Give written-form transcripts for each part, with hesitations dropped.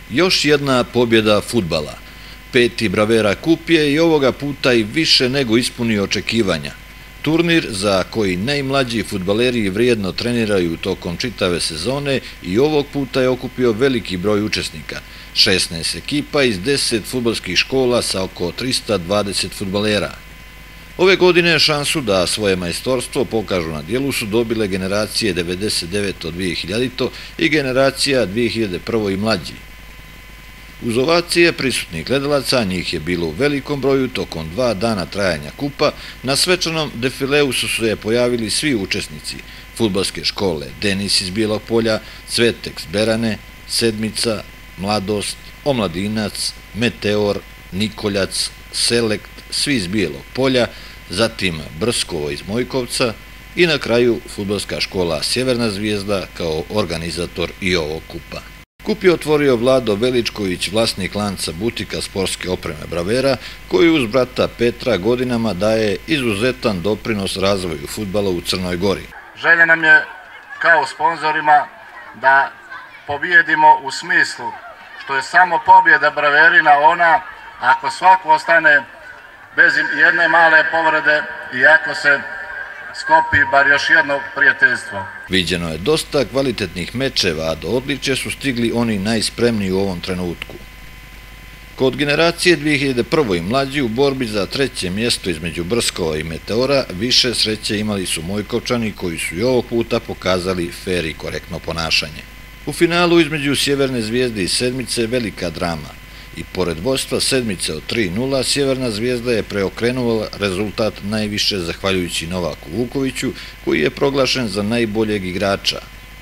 Još jedna pobjeda fudbala. 5. Bravera kup je i ovoga puta i više nego ispunio očekivanja. Turnir za koji najmlađi fudbaleri vrijedno treniraju tokom čitave sezone i ovog puta je okupio veliki broj učesnika. 16 ekipa iz 10 fudbalskih škola sa oko 320 fudbalera. Ove godine šansu da svoje majstorstvo pokažu na dijelu su dobile generacije 99-2000 i generacija 2001 i mlađi. Uz ovacije prisutnih gledalaca, njih je bilo u velikom broju tokom 2 dana trajanja kupa, na svečanom defileu su se pojavili svi učesnici fudbalske škole Denis iz Bijelog Polja, Cvetek s Berane, Sedmica, Mladost, Omladinac, Meteor, Nikoljac, Selekt, svi iz Bijelog Polja, zatim Brskovo iz Mojkovca i na kraju fudbalska škola Sjeverna zvijezda kao organizator i ovog kupa. Kup je otvorio Vlado Veličković, vlasnik lanca butika sportske opreme Bravera, koji uz brata Petra godinama daje izuzetan doprinos razvoju fudbala u Crnoj Gori. Želja nam je kao sponzorima da pobijedimo u smislu što je samo pobjeda Braverina ona ako svako ostane bez jedne male povrede i ako se skopi bar još jedno prijateljstvo. Viđeno je dosta kvalitetnih mečeva, a do odličja su stigli oni najspremniji u ovom trenutku. Kod generacije 2001 i mlađi u borbi za 3. mjesto između Brskova i Meteora više sreće imali su Mojkovčani koji su i ovog puta pokazali fer i korektno ponašanje. U finalu između Sjeverne zvijezde i Sedmice velika drama. I pored vodstva Sedmice od 3:0, Sjeverna zvijezda je preokrenula rezultat najviše zahvaljujući Novaku Vukoviću, koji je proglašen za najboljeg igrača.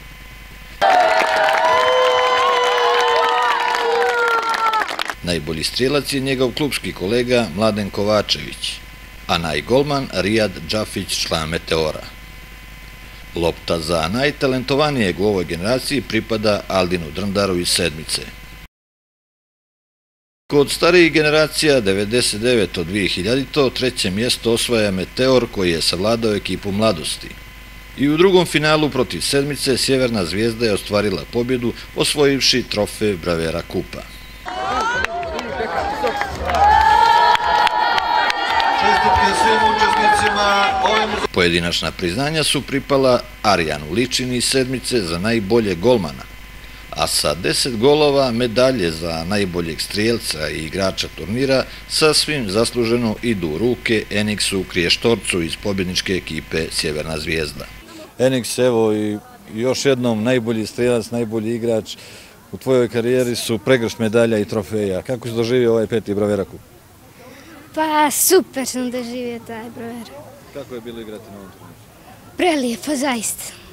Najbolji strijelac je njegov klupski kolega Mladen Kovačević, a najgolman Rijad Džafić, član Meteora. Lopta za najtalentovanijeg u ovoj generaciji pripada Aldinu Drndaru iz Sedmice. Kod starijih generacija 99-2000 3. mjesto osvaja Meteor koji je savladao ekipu Mladosti. I u drugom finalu protiv Sedmice Sjeverna zvijezda je ostvarila pobjedu osvojivši trofej Bravera kupa. Pojedinačna priznanja su pripala Arijanu Ličini iz Sedmice za najboljeg golmana, a sa 10 golova medalje za najboljeg strijelca i igrača turnira sasvim zasluženo idu u ruke Eniksu Kriještorcu iz pobjedničke ekipe Sjeverna zvijezda. Eniks, evo i još jednom najbolji strijelac, najbolji igrač u tvojoj karijeri su pregršt medalja i trofeja. Kako si doživio ovaj 5. Bravera kup? Pa super sam doživio taj Bravera. Kako je bilo igrati na ovom turniru? Prelijepo, zaista.